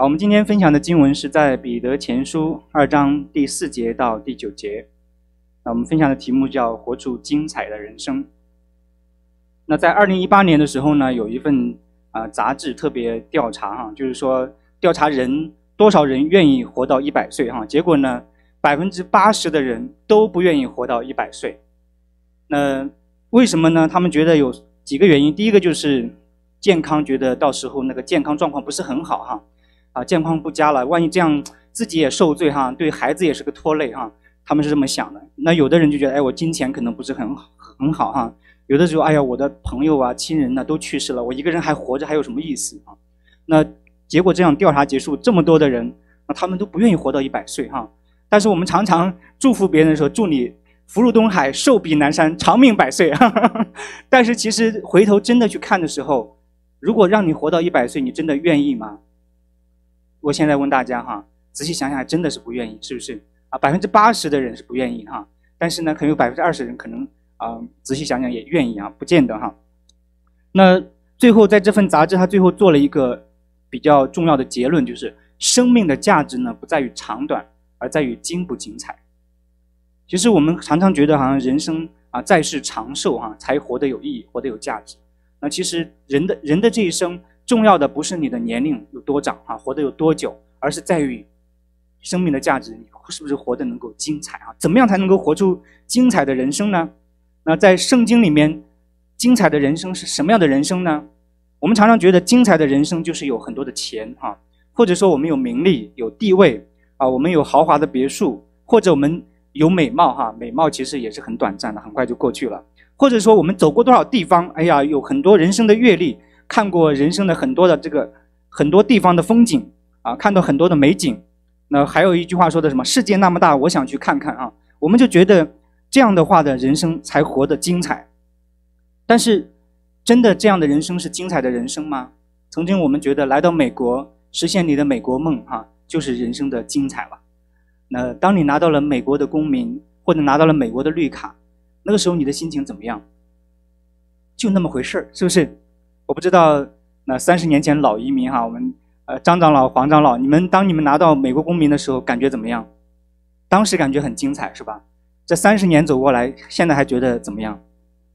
好，我们今天分享的经文是在彼得前书2章第4节到第9节。我们分享的题目叫活出精彩的人生。那在2018年的时候呢，有一份杂志特别调查就是说调查多少人愿意活到100岁结果呢，80%的人都不愿意活到100岁。那为什么呢？他们觉得有几个原因。第一个就是健康，觉得到时候那个健康状况不是很好健康不佳了，万一这样自己也受罪对孩子也是个拖累他们是这么想的。那有的人就觉得，我金钱可能不是很好有的时候，我的朋友亲人都去世了，我一个人还活着还有什么意思那结果这样调查结束，这么多的人，他们都不愿意活到100岁但是我们常常祝福别人的时候，祝你福如东海，寿比南山，长命百岁但是其实回头真的去看的时候，如果让你活到100岁，你真的愿意吗？我现在问大家仔细想想，还真的是不愿意，是不是？80%的人是不愿意但是呢，可能有20%的人可能仔细想想也愿意不见得那最后在这份杂志，他最后做了一个比较重要的结论，就是生命的价值呢，不在于长短，而在于精不精彩。其实我们常常觉得好像人生在世长寿才活得有意义，活得有价值。那其实人的这一生，重要的不是你的年龄有多长活得有多久，而是在于生命的价值，你是不是活得能够精彩怎么样才能够活出精彩的人生呢？那在圣经里面，精彩的人生是什么样的人生呢？我们常常觉得精彩的人生就是有很多的钱或者说我们有名利有地位我们有豪华的别墅，或者我们有美貌美貌其实也是很短暂的，很快就过去了。或者说我们走过多少地方，有很多人生的阅历，看过人生的很多地方的风景看到很多的美景。那还有一句话说的什么，世界那么大，我想去看看我们就觉得这样的话的人生才活得精彩。但是真的这样的人生是精彩的人生吗？曾经我们觉得来到美国，实现你的美国梦就是人生的精彩了。那当你拿到了美国的公民，或者拿到了美国的绿卡，那个时候你的心情怎么样？就那么回事，是不是？我不知道那30年前老移民我们张长老黄长老，当你们拿到美国公民的时候感觉怎么样？当时感觉很精彩是吧？这30年走过来，现在还觉得怎么样？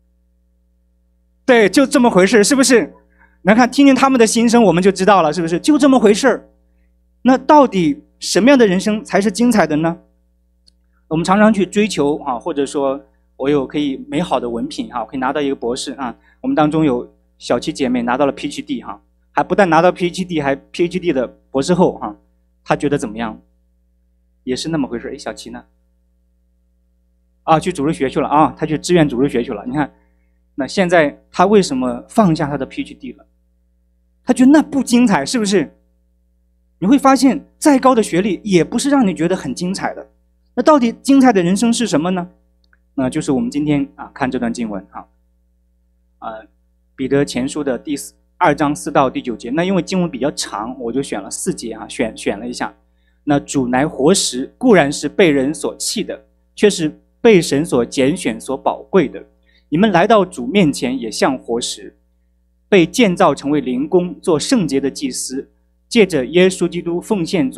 对，就这么回事，是不是？那听听他们的心声，我们就知道了，是不是？就这么回事。那到底什么样的人生才是精彩的呢？我们常常去追求或者说我有可以美好的文凭我可以拿到一个博士我们当中有小七姐妹拿到了 PhD 还不但拿到 PhD， 还 PhD 的博士后她觉得怎么样？也是那么回事。小七呢？去主日学去了她去志愿主日学去了。你看，那现在她为什么放下她的 PhD 了？她觉得那不精彩，是不是？你会发现再高的学历也不是让你觉得很精彩的。那到底精彩的人生是什么呢？那就是我们今天看这段经文彼得前书的第2章4到第9节。那因为经文比较长，我就选了4节选了一下。那主乃活石，固然是被人所弃的，却是被神所拣选所宝贵的。你们来到主面前，也像活石，被建造成为灵宫，做圣洁的祭司，借着耶稣基督奉献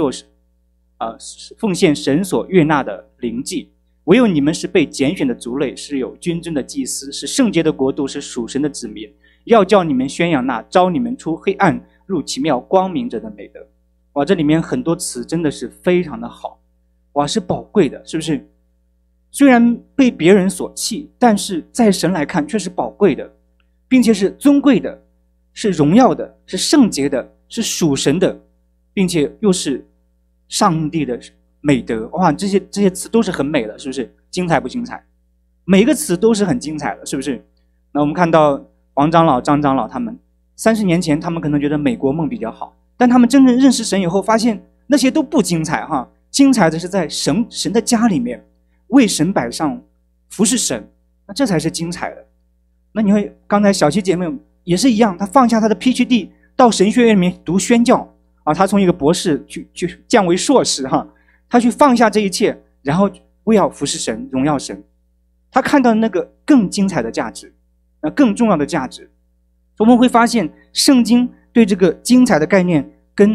神所悦纳的灵祭。唯有你们是被拣选的族类，是有君尊的祭司，是圣洁的国度，是属神的子民，要叫你们宣扬那招你们出黑暗入奇妙光明者的美德。哇，这里面很多词真的是非常的好，哇，是宝贵的，是不是？虽然被别人所弃，但是在神来看却是宝贵的，并且是尊贵的，是荣耀的，是圣洁的，是属神的，并且又是上帝的美德。哇，这些词都是很美的，是不是？精彩不精彩？每一个词都是很精彩的，是不是？那我们看到黄长老张长老他们30年前，他们可能觉得美国梦比较好，但他们真正认识神以后，发现那些都不精彩精彩的是在神的家里面为神摆上服侍神，那这才是精彩的。那你会刚才小七姐妹也是一样，她放下她的 PhD 到神学院里面读宣教她从一个博士去降为硕士她去放下这一切，然后为要服侍神，荣耀神。她看到那个更精彩的价值，更重要的价值。我们会发现圣经对这个精彩的概念跟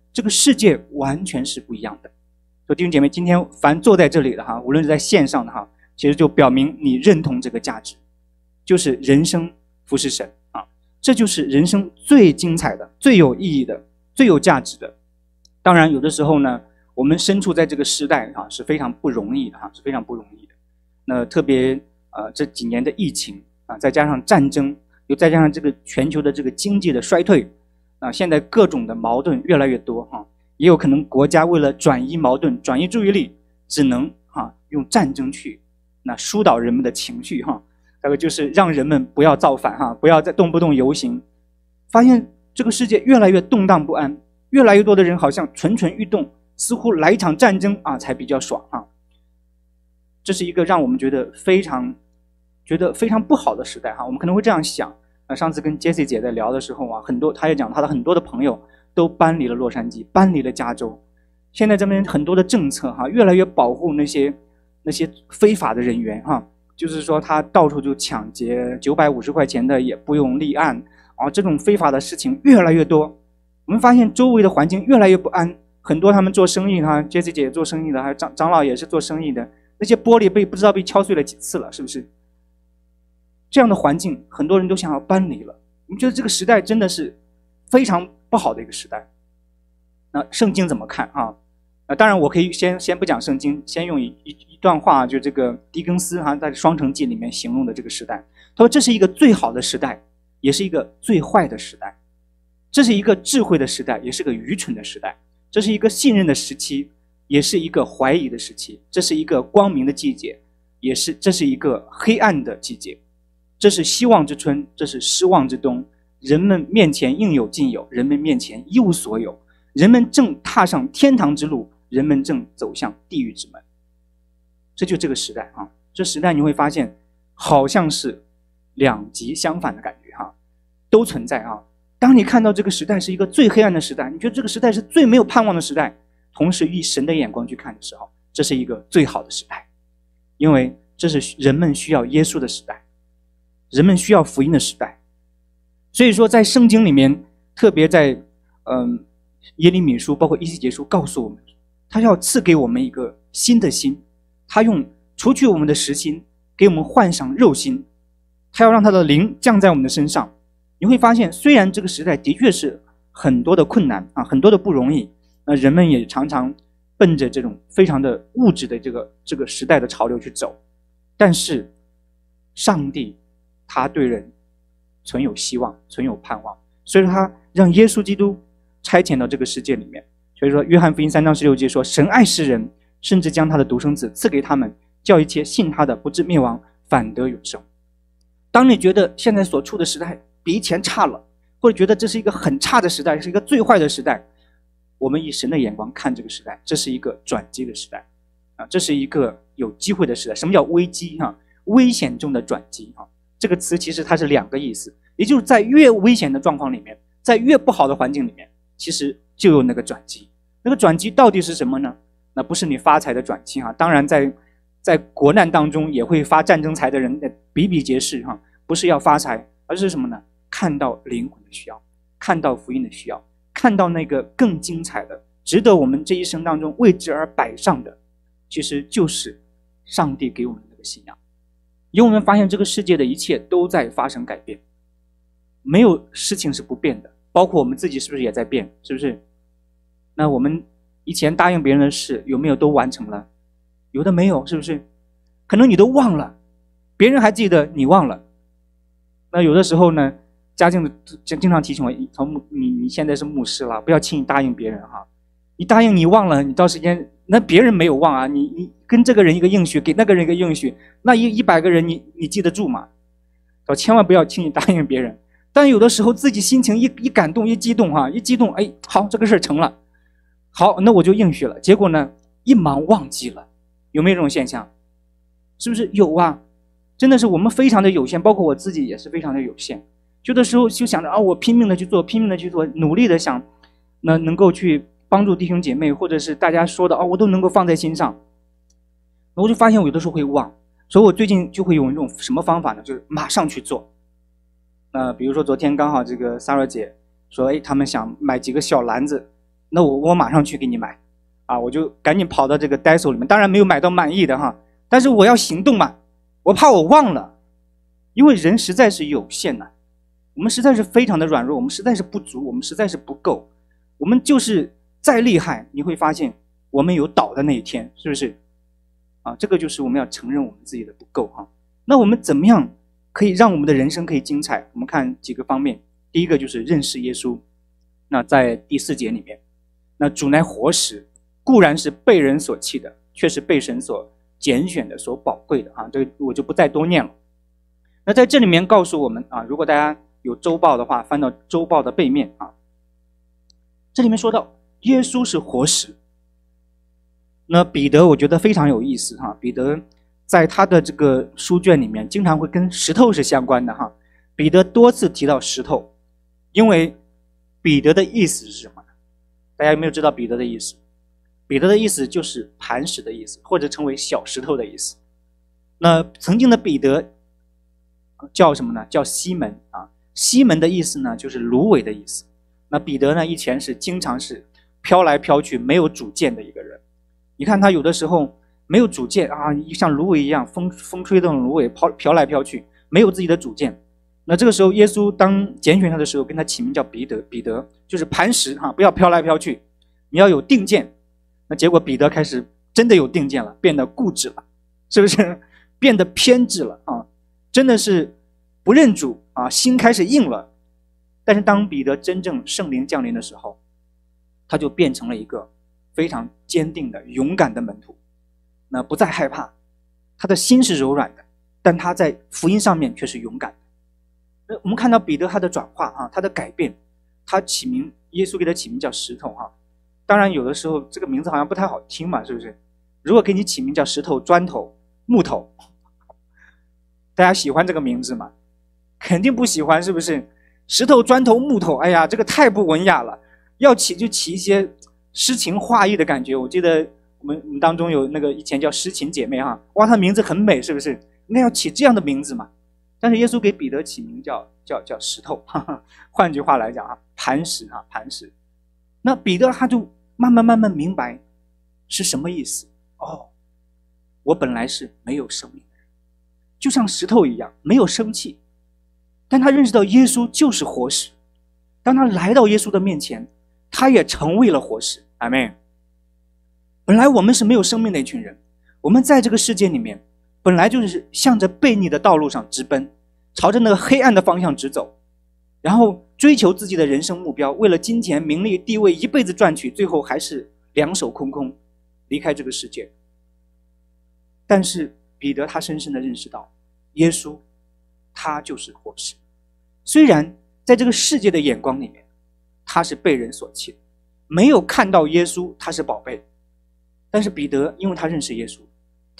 这个世界完全是不一样的。所以弟兄姐妹，今天凡坐在这里的哈，无论是在线上的哈，其实就表明你认同这个价值，就是人生服侍神啊，这就是人生最精彩的、最有意义的、最有价值的。当然，有的时候呢，我们身处在这个时代啊，是非常不容易的哈，是非常不容易的。那特别这几年的疫情啊，再加上战争，又再加上这个全球的这个经济的衰退啊，现在各种的矛盾越来越多哈，也有可能国家为了转移矛盾、转移注意力，只能用战争去疏导人们的情绪哈，大概就是让人们不要造反哈，不要再动不动游行。发现这个世界越来越动荡不安，越来越多的人好像蠢蠢欲动，似乎来一场战争啊才比较爽啊。这是一个让我们觉得非常不好的时代哈。我们可能会这样想。上次跟 Jessie 姐在聊的时候啊，她也讲她的很多的朋友都搬离了洛杉矶，搬离了加州。现在这边很多的政策哈，越来越保护那些非法的人员哈，就是说他到处就抢劫，950块钱的也不用立案啊，这种非法的事情越来越多。我们发现周围的环境越来越不安，很多他们做生意哈 ，Jessie 姐也做生意的，还有长老也是做生意的，那些玻璃不知道被敲碎了几次了，是不是？这样的环境，很多人都想要搬离了。我们觉得这个时代真的是非常不好的一个时代。那圣经怎么看啊？当然我可以先不讲圣经，先用一段话，就这个狄更斯在《双城记》里面形容的这个时代。他说这是一个最好的时代，也是一个最坏的时代。这是一个智慧的时代，也是个愚蠢的时代。这是一个信任的时期，也是一个怀疑的时期。这是一个光明的季节，这是一个黑暗的季节。这是希望之春，这是失望之冬。人们面前应有尽有，人们面前一无所有。人们正踏上天堂之路，人们正走向地狱之门。这就这个时代啊，这时代你会发现，好像是两极相反的感觉哈，都存在啊。当你看到这个时代是一个最黑暗的时代，你觉得这个时代是最没有盼望的时代，同时以神的眼光去看的时候，这是一个最好的时代，因为这是人们需要耶稣的时代，人们需要福音的时代。所以说在圣经里面，特别在耶利米书包括以西结书告诉我们，他要赐给我们一个新的心，他用除去我们的实心，给我们换上肉心，他要让他的灵降在我们的身上。你会发现，虽然这个时代的确是很多的困难啊，很多的不容易，人们也常常奔着这种非常的物质的这个时代的潮流去走，但是上帝他对人存有希望，存有盼望，所以说他让耶稣基督差遣到这个世界里面。所以说约翰福音3章16节说，神爱世人，甚至将他的独生子赐给他们，叫一切信他的不至灭亡，反得永生。当你觉得现在所处的时代比以前差了，或者觉得这是一个很差的时代，是一个最坏的时代，我们以神的眼光看这个时代，这是一个转机的时代啊，这是一个有机会的时代。什么叫危机啊？危险中的转机啊，这个词其实它是两个意思，也就是在越危险的状况里面，在越不好的环境里面，其实就有那个转机。那个转机到底是什么呢？那不是你发财的转机啊，当然在国难当中也会发战争财的人比比皆是哈，不是要发财，而是什么呢？看到灵魂的需要，看到福音的需要，看到那个更精彩的，值得我们这一生当中为之而摆上的，其实就是上帝给我们的那个信仰。因为我们发现这个世界的一切都在发生改变，没有事情是不变的，包括我们自己是不是也在变，是不是？那我们以前答应别人的事有没有都完成了？有的没有，是不是？可能你都忘了，别人还记得，你忘了。那有的时候呢，家境经常提醒我，你现在是牧师了，不要轻易答应别人哈。你答应你忘了，你到时间那别人没有忘啊，你跟这个人一个应许，给那个人一个应许，那100个人你记得住吗？千万不要轻易答应别人。但有的时候自己心情一感动一激动哈，一激动，哎，好，这个事成了，好，那我就应许了。结果呢，一忙忘记了，有没有这种现象？是不是有啊？真的是我们非常的有限，包括我自己也是非常的有限。有的时候就想着啊，我拼命的去做，拼命的去做，努力的想，能够去帮助弟兄姐妹，或者是大家说的啊，我都能够放在心上。我就发现我有的时候会忘，所以我最近就会用一种什么方法呢？就是马上去做。比如说昨天刚好这个 Sarah 姐说，哎，他们想买几个小篮子， 那我马上去给你买啊，我就赶紧跑到这个 Daiso 里面，当然没有买到满意的哈，但是我要行动嘛，我怕我忘了，因为人实在是有限的，我们实在是非常的软弱，我们实在是不足，我们实在是不够，我们就是再厉害，你会发现我们有倒的那一天，是不是？啊，这个就是我们要承认我们自己的不够哈。那我们怎么样可以让我们的人生可以精彩？我们看几个方面。第一个就是认识耶稣。那在第4节里面，那主乃活石，固然是被人所弃的，却是被神所拣选的、所宝贵的啊。这个我就不再多念了。那在这里面告诉我们啊，如果大家有周报的话，翻到周报的背面啊，这里面说到耶稣是活石。那彼得我觉得非常有意思哈，彼得在他的这个书卷里面经常会跟石头是相关的哈。彼得多次提到石头，因为彼得的意思是什么呢？大家有没有知道彼得的意思？彼得的意思就是磐石的意思，或者称为小石头的意思。那曾经的彼得叫什么呢？叫西门啊。西门的意思呢就是芦苇的意思。那彼得呢以前是经常是飘来飘去没有主见的一个人。你看他有的时候没有主见啊，像芦苇一样，风吹动芦苇飘来飘去，没有自己的主见。那这个时候耶稣当拣选他的时候，跟他起名叫彼得，彼得就是磐石哈，不要飘来飘去，你要有定见。那结果彼得开始真的有定见了，变得固执了，是不是？变得偏执了啊，真的是不认主啊，心开始硬了。但是当彼得真正圣灵降临的时候，他就变成了一个非常坚定的勇敢的门徒，那不再害怕，他的心是柔软的，但他在福音上面却是勇敢的。我们看到彼得他的转化啊，他的改变，他起名，耶稣给他起名叫石头哈。当然有的时候这个名字好像不太好听嘛，是不是？如果给你起名叫石头、砖头、木头，大家喜欢这个名字吗？肯定不喜欢，是不是？石头、砖头、木头，哎呀，这个太不文雅了，要起就起一些诗情画意的感觉。我记得我们当中有那个以前叫诗情姐妹哈，哇，她名字很美，是不是？应该要起这样的名字嘛。但是耶稣给彼得起名叫石头，换句话来讲啊，磐石啊，磐石。那彼得他就慢慢明白是什么意思。哦，我本来是没有生命的人，就像石头一样没有生气，但他认识到耶稣就是活石。当他来到耶稣的面前，他也成为了活石。阿们。本来我们是没有生命的一群人，我们在这个世界里面本来就是向着悖逆的道路上直奔，朝着那个黑暗的方向直走，然后追求自己的人生目标，为了金钱、名利、地位一辈子赚取，最后还是两手空空离开这个世界。但是彼得他深深地认识到，耶稣他就是活石。虽然在这个世界的眼光里面他是被人所弃的，没有看到耶稣他是宝贝，但是彼得因为他认识耶稣，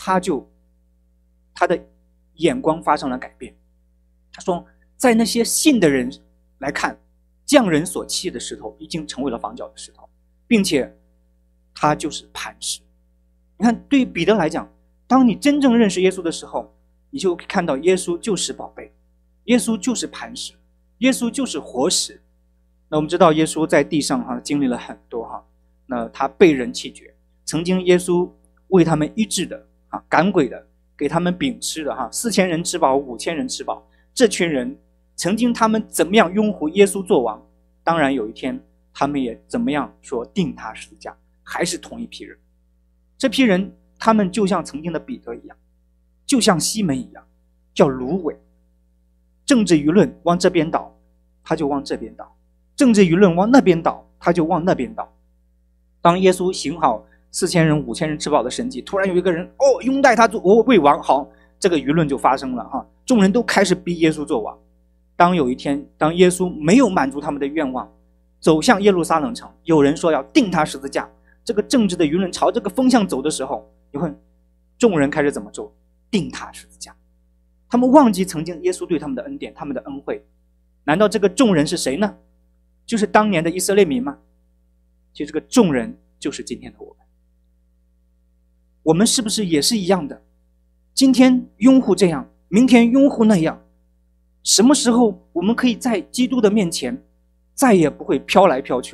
他的眼光发生了改变。他说在那些信的人来看，匠人所弃的石头已经成为了房角的石头，并且他就是磐石。你看对于彼得来讲，当你真正认识耶稣的时候，你就看到耶稣就是宝贝，耶稣就是磐石，耶稣就是活石。那我们知道耶稣在地上经历了很多那他被人弃绝，曾经耶稣为他们医治的赶鬼的，给他们饼吃的4000人吃饱5000人吃饱。这群人曾经他们怎么样拥护耶稣做王，当然有一天他们也怎么样说钉他十字架，还是同一批人。这批人他们就像曾经的彼得一样，就像西门一样，叫芦苇。政治舆论往这边倒，他就往这边倒；政治舆论往那边倒，他就往那边倒。当耶稣行好4000人5000人吃饱的神迹，突然有一个人拥戴他做为王，好，这个舆论就发生了众人都开始逼耶稣做王。当有一天，当耶稣没有满足他们的愿望，走向耶路撒冷城，有人说要钉他十字架，这个政治的舆论朝这个风向走的时候，你看众人开始怎么做？钉他十字架。他们忘记曾经耶稣对他们的恩典，他们的恩惠。难道这个众人是谁呢？就是当年的以色列民吗？其实这个众人就是今天的我们。我们是不是也是一样的？今天拥护这样，明天拥护那样。什么时候我们可以在基督的面前再也不会飘来飘去了，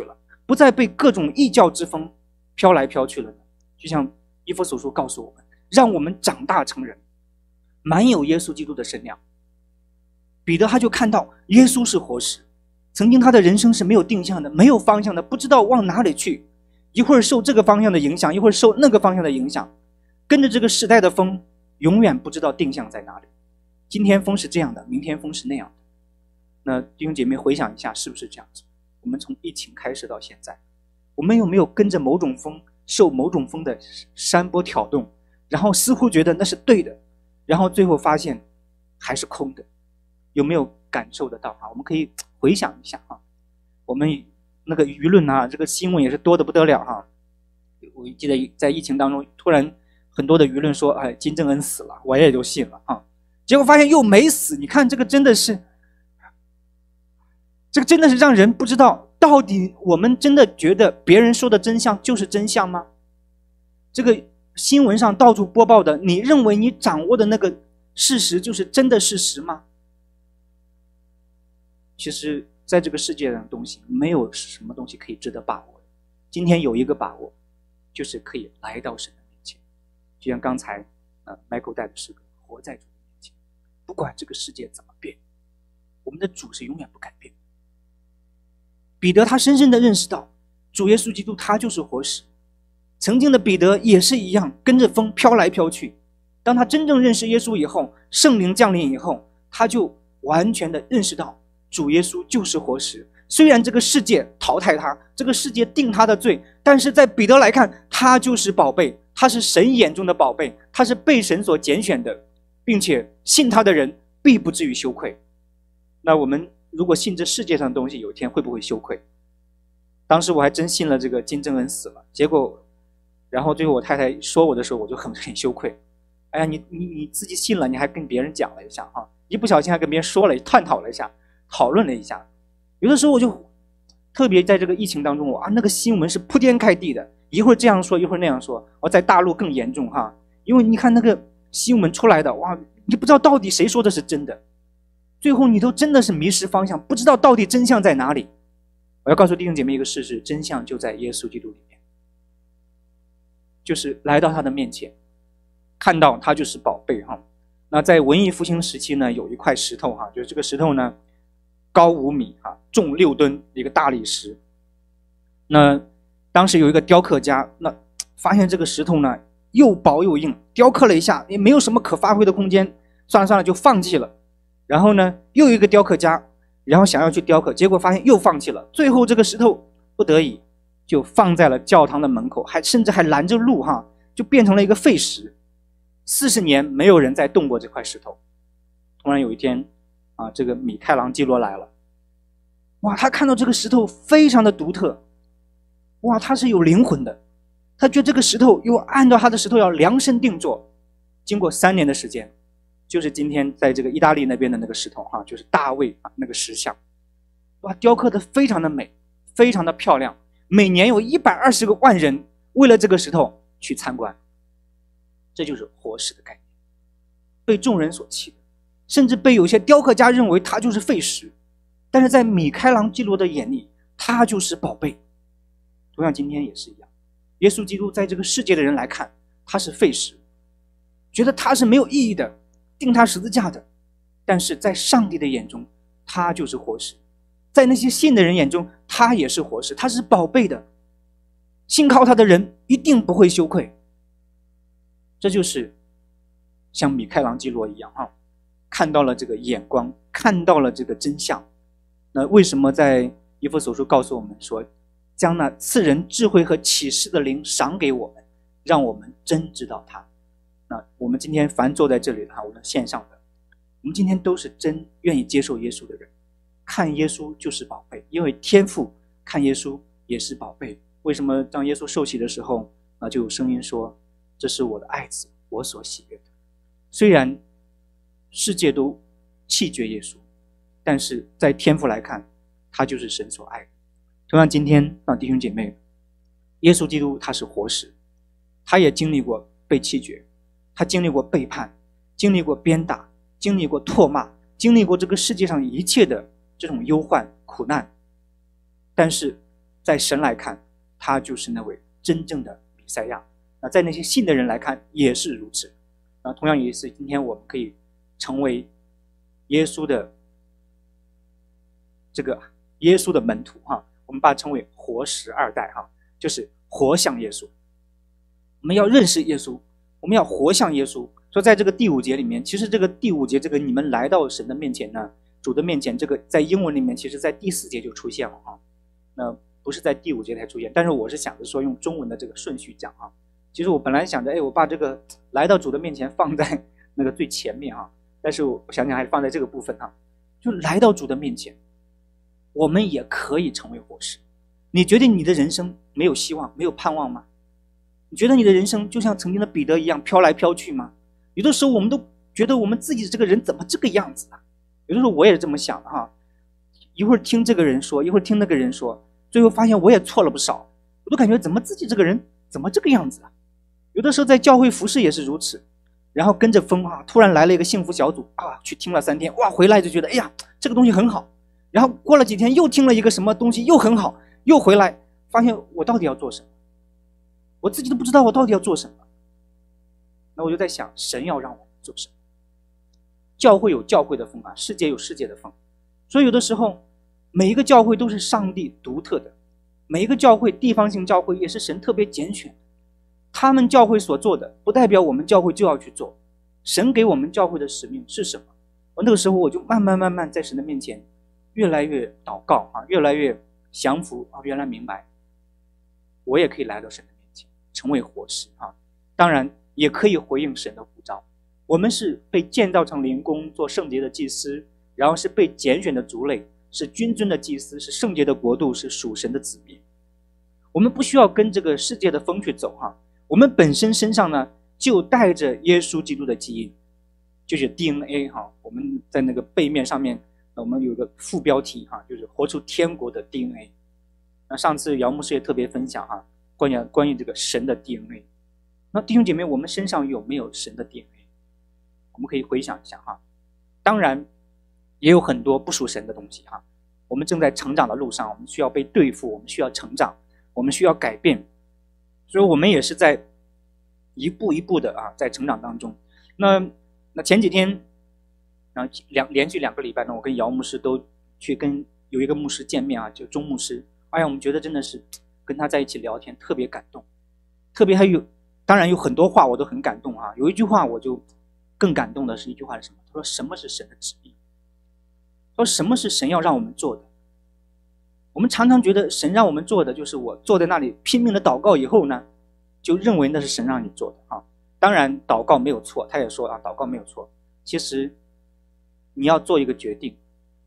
不再被各种异教之风飘来飘去了呢？就像以弗所书告诉我们，让我们长大成人，满有耶稣基督的身量。彼得他就看到耶稣是活石，曾经他的人生是没有定向的，没有方向的，不知道往哪里去，一会儿受这个方向的影响，一会儿受那个方向的影响，跟着这个时代的风，永远不知道定向在哪里。今天风是这样的，明天风是那样的。那弟兄姐妹回想一下，是不是这样子？我们从疫情开始到现在，我们有没有跟着某种风，受某种风的山波挑动，然后似乎觉得那是对的，然后最后发现还是空的？有没有感受得到啊？我们可以回想一下啊，我们那个舆论啊，这个新闻也是多得不得了哈。我记得在疫情当中，突然很多的舆论说，哎，金正恩死了，我也就信了啊。结果发现又没死，你看这个真的是让人不知道，到底我们真的觉得别人说的真相就是真相吗？这个新闻上到处播报的，你认为你掌握的那个事实就是真的事实吗？其实在这个世界上的东西，没有什么东西可以值得把握的。今天有一个把握，就是可以来到神的面前，就像刚才Michael 带的诗歌，活在主的面前，不管这个世界怎么变，我们的主是永远不改变。彼得他深深地认识到，主耶稣基督他就是活石。曾经的彼得也是一样，跟着风飘来飘去。当他真正认识耶稣以后，圣灵降临以后，他就完全的认识到主耶稣就是活石。虽然这个世界淘汰他，这个世界定他的罪，但是在彼得来看，他就是宝贝，他是神眼中的宝贝，他是被神所拣选的，并且信他的人必不至于羞愧。那我们如果信这世界上的东西，有一天会不会羞愧？当时我还真信了这个金正恩死了，结果然后最后我太太说我的时候，我就很羞愧。哎呀，你自己信了，你还跟别人讲了一下哈，一不小心还跟别人说了，探讨了一下，讨论了一下。有的时候我就特别在这个疫情当中，那个新闻是铺天盖地的，一会儿这样说，一会儿那样说。在大陆更严重哈，因为你看那个新闻出来的，哇，你不知道到底谁说的是真的，最后你都真的是迷失方向，不知道到底真相在哪里。我要告诉弟兄姐妹一个事实，真相就在耶稣基督里面，就是来到他的面前，看到他就是宝贝哈。那在文艺复兴时期呢，有一块石头哈，就是这个石头呢高5米哈，重6吨一个大理石。那当时有一个雕刻家，那发现这个石头呢又薄又硬，雕刻了一下也没有什么可发挥的空间，算了就放弃了。然后呢又有一个雕刻家，然后想要去雕刻，结果发现又放弃了。最后这个石头不得已就放在了教堂的门口，甚至还拦着路哈，就变成了一个废石。40年没有人再动过这块石头。突然有一天这个米开朗基罗来了，哇，他看到这个石头非常的独特，哇，它是有灵魂的。他觉得这个石头又按照他的石头要量身定做，经过3年的时间，就是今天在这个意大利那边的那个石头哈，就是大卫那个石像，哇，雕刻的非常的美，非常的漂亮。每年有120个万人为了这个石头去参观。这就是活石的概念，被众人所弃的，甚至被有些雕刻家认为它就是废石，但是在米开朗基罗的眼里，它就是宝贝。同样今天也是一样，耶稣基督在这个世界的人来看，他是废石，觉得他是没有意义的，钉他十字架的，但是在上帝的眼中，他就是活石。在那些信的人眼中，他也是活石，他是宝贝的，信靠他的人一定不会羞愧。这就是像米开朗基罗一样看到了这个眼光，看到了这个真相。那为什么在以弗所书告诉我们说，将那赐人智慧和启示的灵赏给我们，让我们真知道他？那我们今天凡坐在这里的我们线上的，我们今天都是真愿意接受耶稣的人，看耶稣就是宝贝，因为天父看耶稣也是宝贝。为什么当耶稣受洗的时候就有声音说，这是我的爱子，我所喜悦的。虽然世界都弃绝耶稣，但是在天父来看，他就是神所爱的。同样今天弟兄姐妹，耶稣基督他是活石，他也经历过被弃绝，他经历过背叛，经历过鞭打，经历过唾骂，经历过这个世界上一切的这种忧患苦难。但是在神来看，他就是那位真正的弥赛亚。那在那些信的人来看也是如此。同样也是今天我们可以成为耶稣的门徒哈，我们把它称为活石二代哈，就是活像耶稣。我们要认识耶稣，我们要活像耶稣。说在这个第5节里面，其实这个第5节这个你们来到神的面前呢，主的面前，这个在英文里面其实在第4节就出现了哈，那不是在第5节才出现。但是我是想着说用中文的这个顺序讲啊。其实我本来想着，我把这个来到主的面前放在那个最前面啊，但是我想想还是放在这个部分啊，就来到主的面前，我们也可以成为活石。你觉得你的人生没有希望、没有盼望吗？你觉得你的人生就像曾经的彼得一样飘来飘去吗？有的时候我们都觉得我们自己这个人怎么这个样子啊？有的时候我也是这么想的哈，一会儿听这个人说，一会儿听那个人说，最后发现我也错了不少，我都感觉怎么自己这个人怎么这个样子啊？有的时候在教会服侍也是如此，然后跟着风啊，突然来了一个幸福小组啊，去听了3天，哇，回来就觉得哎呀这个东西很好，然后过了几天又听了一个什么东西又很好，又回来发现我到底要做什么，我自己都不知道我到底要做什么。那我就在想，神要让我们做什么？教会有教会的风啊，世界有世界的风，所以有的时候每一个教会都是上帝独特的，每一个教会地方性教会也是神特别拣选的。他们教会所做的不代表我们教会就要去做，神给我们教会的使命是什么？我那个时候我就慢慢在神的面前越来越祷告啊，越来越降服啊，原来明白我也可以来到神的面前成为活石啊，当然也可以回应神的呼召。我们是被建造成灵宫，做圣洁的祭司，然后是被拣选的族类，是君尊的祭司，是圣洁的国度，是属神的子民。我们不需要跟这个世界的风去走哈，我们本身身上呢就带着耶稣基督的基因，就是 DNA 哈。我们在那个背面上面，我们有个副标题哈，就是活出天国的 DNA。那上次姚牧师也特别分享哈，关于这个神的 DNA。那弟兄姐妹，我们身上有没有神的 DNA？ 我们可以回想一下哈。当然也有很多不属神的东西哈。我们正在成长的路上，我们需要被对付，我们需要成长，我们需要改变。所以我们也是在一步一步的在成长当中。那前几天连续2个礼拜呢，我跟姚牧师都去跟有一个牧师见面啊，就钟牧师。哎呀，我们觉得真的是跟他在一起聊天特别感动，特别还有当然有很多话我都很感动啊。有一句话我就更感动的是一句话是什么？他说什么是神的旨意？他说什么是神要让我们做的？我们常常觉得神让我们做的就是我坐在那里拼命的祷告以后呢，就认为那是神让你做的啊。当然祷告没有错，他也说祷告没有错。其实你要做一个决定，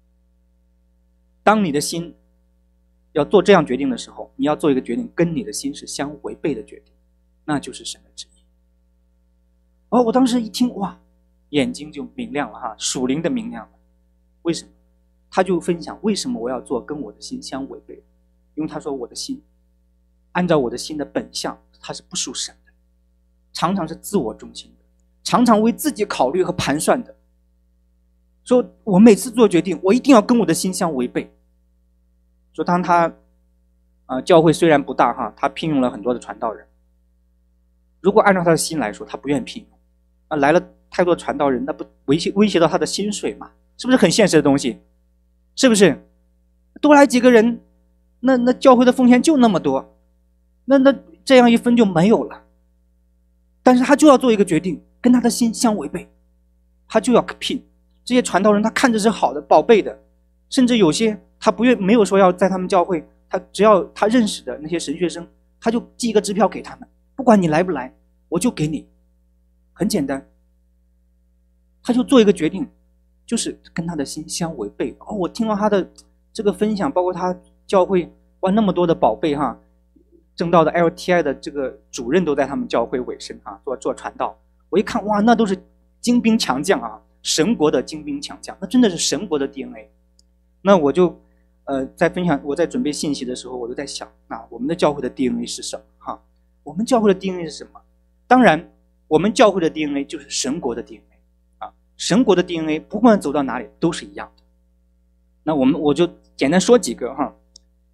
当你的心要做这样决定的时候，你要做一个决定跟你的心是相违背的决定，那就是神的旨意。我当时一听，哇，眼睛就明亮了哈，属灵的明亮了。为什么？他就分享为什么我要做跟我的心相违背，因为他说我的心按照我的心的本相，它是不属神的，常常是自我中心的，常常为自己考虑和盘算的。说我每次做决定，我一定要跟我的心相违背。说当他教会虽然不大哈，他聘用了很多的传道人，如果按照他的心来说，他不愿聘用来了太多传道人，那不威胁到他的薪水嘛？是不是很现实的东西？是不是多来几个人，那教会的奉献就那么多，那这样一分就没有了。但是他就要做一个决定，跟他的心相违背，他就要聘这些传道人，他看着是好的宝贝的，甚至有些他没有说要在他们教会，他只要他认识的那些神学生，他就寄一个支票给他们，不管你来不来，我就给你。很简单，他就做一个决定，就是跟他的心相违背。我听到他的这个分享，包括他教会哇那么多的宝贝哈，正道的 LTI 的这个主任都在他们教会委身做传道。我一看哇，那都是精兵强将啊，神国的精兵强将，那真的是神国的 DNA。那我就在分享，我在准备信息的时候，我就在想我们的教会的 DNA 是什么哈？我们教会的 DNA 是什么？当然我们教会的 DNA 就是神国的 DNA 神国的 DNA 不管走到哪里都是一样的。那我就简单说几个哈。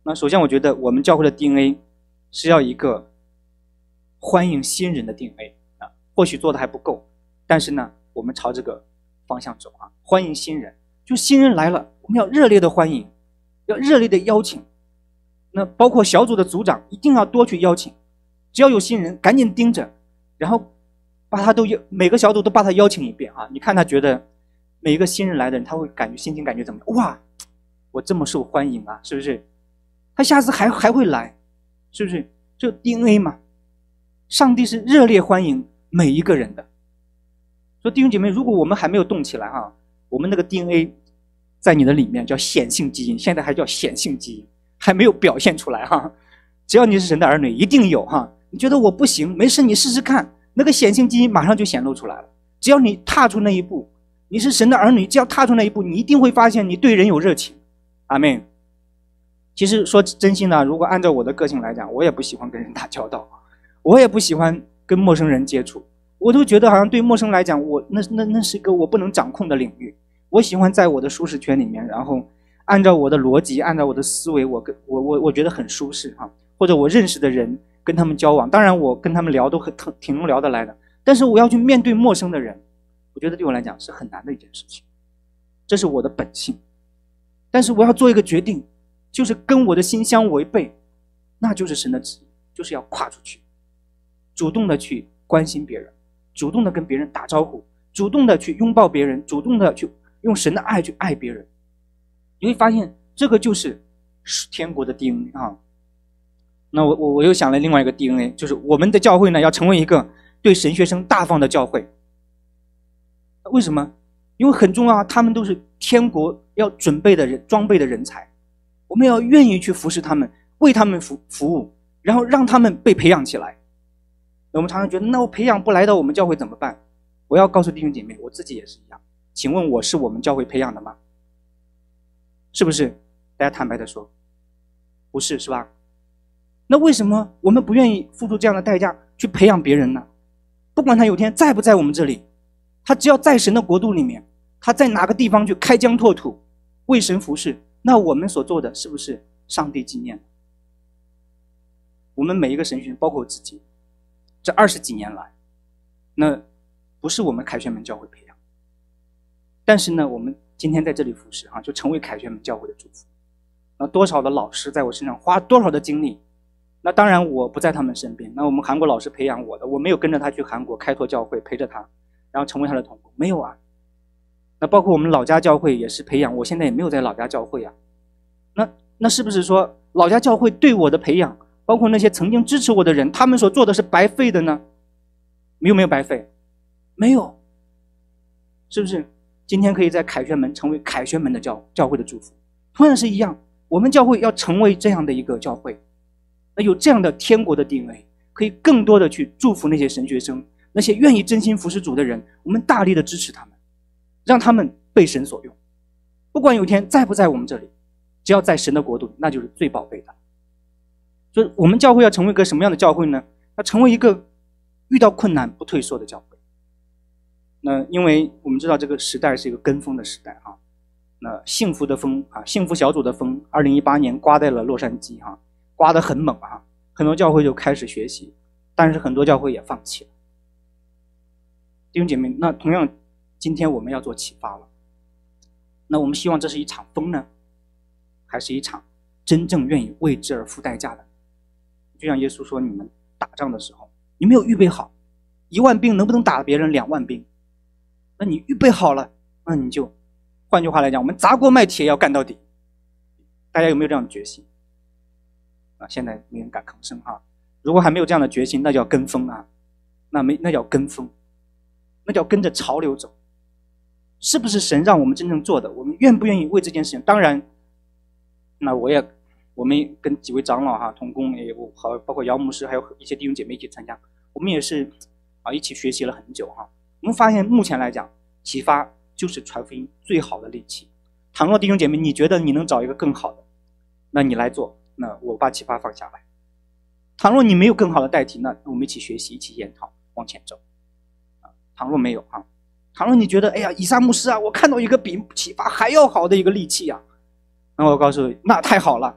那首先我觉得我们教会的 DNA 是要一个欢迎新人的 DNA 啊，或许做的还不够，但是呢，我们朝这个方向走啊，欢迎新人，就新人来了，我们要热烈的欢迎，要热烈的邀请。那包括小组的组长一定要多去邀请，只要有新人赶紧盯着，然后把他每个小组都把他邀请一遍啊！你看他觉得每一个新人来的人，他会心情感觉怎么样？哇，我这么受欢迎啊，是不是？他下次还会来，是不是？这 DNA 嘛，上帝是热烈欢迎每一个人的。所以弟兄姐妹，如果我们还没有动起来啊，我们那个 DNA 在你的里面叫显性基因，现在还叫显性基因，还没有表现出来哈。只要你是神的儿女，一定有哈。你觉得我不行，没事，你试试看，那个显性基因马上就显露出来了。只要你踏出那一步，你是神的儿女，只要踏出那一步，你一定会发现你对人有热情。阿们。其实说真心的，如果按照我的个性来讲，我也不喜欢跟人打交道，我也不喜欢跟陌生人接触，我都觉得好像对陌生来讲，那是一个我不能掌控的领域。我喜欢在我的舒适圈里面，然后按照我的逻辑，按照我的思维，我觉得很舒适哈。或者我认识的人跟他们交往，当然我跟他们聊都挺能聊得来的，但是我要去面对陌生的人，我觉得对我来讲是很难的一件事情，这是我的本性。但是我要做一个决定，就是跟我的心相违背，那就是神的旨意，就是要跨出去，主动的去关心别人，主动的跟别人打招呼，主动的去拥抱别人，主动的去用神的爱去爱别人。你会发现这个就是天国的 DNA 啊。那我又想了另外一个 DNA， 就是我们的教会呢要成为一个对神学生大方的教会。为什么？因为很重要啊，他们都是天国要准备的人，装备的人才，我们要愿意去服侍他们，为他们服务，然后让他们被培养起来。我们常常觉得，那我培养不来到我们教会怎么办？我要告诉弟兄姐妹，我自己也是一样。请问我是我们教会培养的吗？是不是？大家坦白的说，不是，是吧？那为什么我们不愿意付出这样的代价去培养别人呢？不管他有天在不在我们这里，他只要在神的国度里面，他在哪个地方去开疆拓土，为神服侍，那我们所做的是不是上帝纪念？我们每一个神学，包括我自己，这20几年来，那不是我们凯旋门教会培养，但是呢，我们今天在这里服侍就成为凯旋门教会的祝福。那多少的老师在我身上花多少的精力，那当然我不在他们身边，那我们韩国老师培养我的，我没有跟着他去韩国开拓教会，陪着他，然后成为他的同工，没有啊。那包括我们老家教会也是培养，我现在也没有在老家教会啊。那是不是说老家教会对我的培养，包括那些曾经支持我的人，他们所做的是白费的呢？有没有白费？没有，是不是？今天可以在凯旋门成为凯旋门的教会的祝福，同样是一样，我们教会要成为这样的一个教会，那有这样的天国的 DNA， 可以更多的去祝福那些神学生，那些愿意真心服侍主的人，我们大力的支持他们，让他们被神所用。不管有一天在不在我们这里，只要在神的国度，那就是最宝贝的。所以我们教会要成为一个什么样的教会呢？要成为一个遇到困难不退缩的教会。那因为我们知道这个时代是一个跟风的时代哈，那幸福的风幸福小组的风，2018年刮在了洛杉矶哈，刮得很猛啊，很多教会就开始学习，但是很多教会也放弃了。弟兄姐妹，那同样今天我们要做启发了。那我们希望这是一场风呢，还是一场真正愿意为之而付代价的？就像耶稣说，你们打仗的时候，你没有预备好，1万兵能不能打别人2万兵？那你预备好了，那你就，换句话来讲，我们砸锅卖铁要干到底。大家有没有这样的决心？现在没人敢吭声哈。如果还没有这样的决心，那叫跟风啊，那叫跟风，那叫跟着潮流走。是不是神让我们真正做的？我们愿不愿意为这件事情？当然，那我们跟几位长老同工也好，包括姚牧师，还有一些弟兄姐妹一起参加，我们也是一起学习了很久哈。我们发现目前来讲，启发就是传福音最好的利器。倘若弟兄姐妹你觉得你能找一个更好的，那你来做，那我把启发放下来。倘若你没有更好的代替，那我们一起学习，一起研讨，往前走。倘若没有倘若你觉得哎呀，以撒牧师我看到一个比启发还要好的一个利器那我告诉你，那太好了，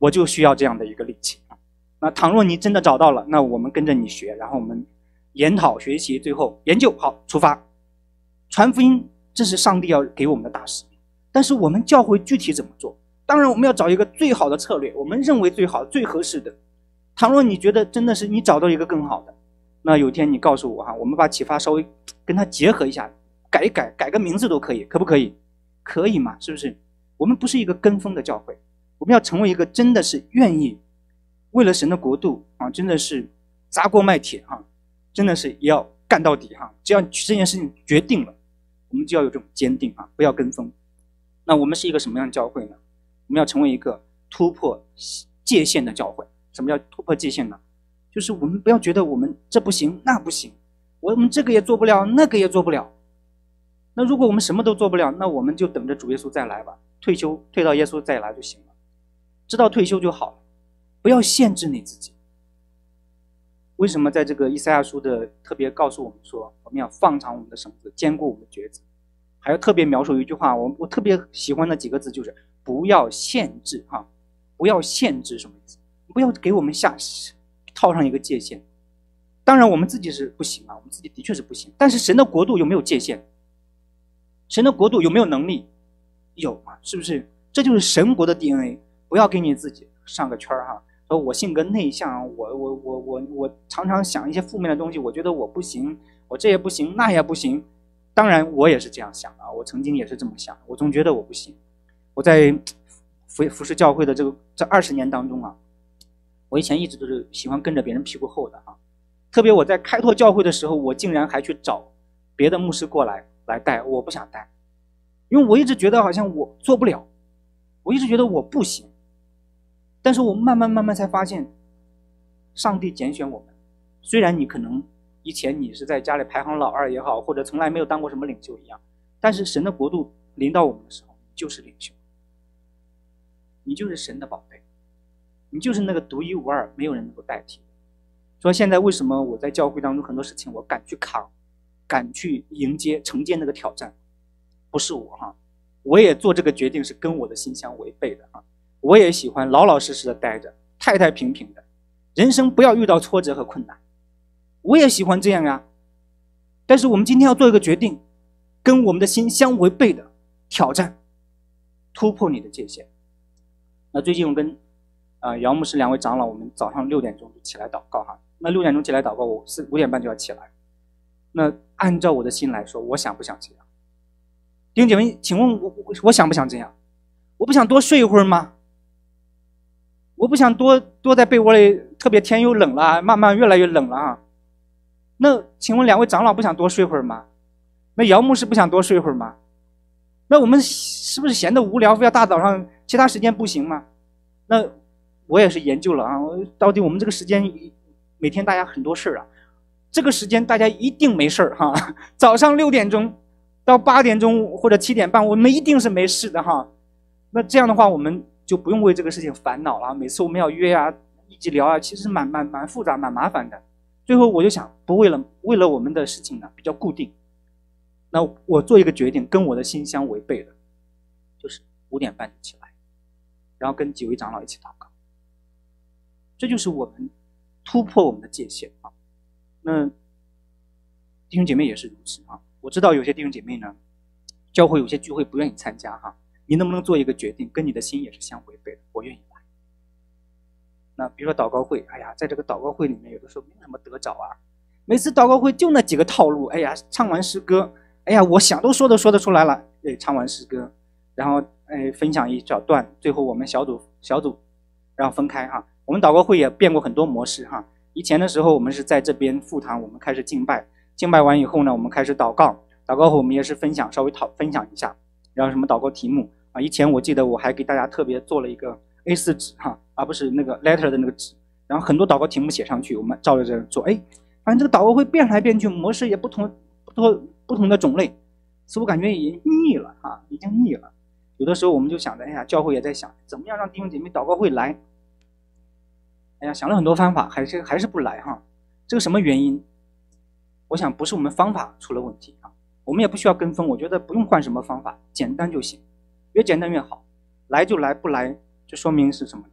我就需要这样的一个力气。那倘若你真的找到了，那我们跟着你学，然后我们研讨学习，最后研究好出发，传福音，这是上帝要给我们的大使命。但是我们教会具体怎么做？当然我们要找一个最好的策略，我们认为最好最合适的。倘若你觉得真的是你找到一个更好的，那有一天你告诉我我们把启发稍微跟它结合一下，改一改，改个名字都可以，可不可以？可以嘛，是不是？我们不是一个跟风的教会，我们要成为一个真的是愿意为了神的国度真的是砸锅卖铁真的是也要干到底只要这件事情决定了，我们就要有这种坚定不要跟风。那我们是一个什么样的教会呢？我们要成为一个突破界限的教会。什么叫突破界限呢？就是我们不要觉得我们这不行那不行，我们这个也做不了那个也做不了。那如果我们什么都做不了，那我们就等着主耶稣再来吧，退休退到耶稣再来就行了，知道退休就好了，不要限制你自己。为什么在这个以赛亚书的特别告诉我们说，我们要放长我们的绳子，坚固我们的橛子，还要特别描述一句话，我特别喜欢的几个字就是不要限制不要限制。什么意思？不要给我们套上一个界限。当然我们自己是不行我们自己的确是不行，但是神的国度有没有界限？神的国度有没有能力？有是不是？这就是神国的 DNA。 不要给你自己上个圈说我性格内向，我常常想一些负面的东西，我觉得我不行，我这也不行那也不行。当然我也是这样想我曾经也是这么想，我总觉得我不行。我在服侍教会的这20年当中我以前一直都是喜欢跟着别人屁股后的特别我在开拓教会的时候，我竟然还去找别的牧师过来带，我不想带，因为我一直觉得好像我做不了，我一直觉得我不行。但是我慢慢才发现，上帝拣选我们。虽然你可能以前你是在家里排行老二也好，或者从来没有当过什么领袖一样，但是神的国度临到我们的时候，你就是领袖，你就是神的宝贝，你就是那个独一无二，没有人能够代替。说现在为什么我在教会当中很多事情我敢去扛，敢去迎接承接那个挑战，不是我也做这个决定是跟我的心相违背的我也喜欢老老实实的待着，太太平平的，人生不要遇到挫折和困难，我也喜欢这样但是我们今天要做一个决定，跟我们的心相违背的挑战，突破你的界限。那最近我跟姚牧师2位长老，我们早上6点钟就起来祷告那6点钟起来祷告，我5点半就要起来。那按照我的心来说，我想不想这样？弟兄姐妹，请问我想不想这样？我不想多睡一会儿吗？我不想多在被窝里，特别天又冷了，慢慢越来越冷了那请问2位长老不想多睡会儿吗？那姚牧师不想多睡会儿吗？那我们是不是闲得无聊，非要大早上其他时间不行吗？那我也是研究了到底我们这个时间每天大家很多事儿这个时间大家一定没事儿早上6点钟到8点钟或者7点半，我们一定是没事的那这样的话，我们就不用为这个事情烦恼了。每次我们要约一起聊其实蛮复杂蛮麻烦的。最后我就想，不为了我们的事情呢比较固定，那我做一个决定，跟我的心相违背的，就是5点半就起来，然后跟几位长老一起祷告。这就是我们突破我们的界限那弟兄姐妹也是如此我知道有些弟兄姐妹呢，教会有些聚会不愿意参加你能不能做一个决定，跟你的心也是相违背的？我愿意来。那比如说祷告会，在这个祷告会里面，有的时候没有什么得着每次祷告会就那几个套路，唱完诗歌，我想都说得出来了，唱完诗歌，然后分享一小段，最后我们小组然后分开我们祷告会也变过很多模式以前的时候我们是在这边副堂，我们开始敬拜完以后呢，我们开始祷告后我们也是分享，稍微分享一下，然后什么祷告题目以前我记得我还给大家特别做了一个 A4 纸而不是那个 letter 的那个纸，然后很多祷告题目写上去，我们照着这样做。反正这个祷告会变来变去，模式也不同的种类，似乎感觉已经腻了已经腻了。有的时候我们就想着，教会也在想怎么样让弟兄姐妹祷告会来，想了很多方法，还是不来这个什么原因？我想不是我们方法出了问题我们也不需要跟风，我觉得不用换什么方法，简单就行，越简单越好。来就来，不来就说明是什么？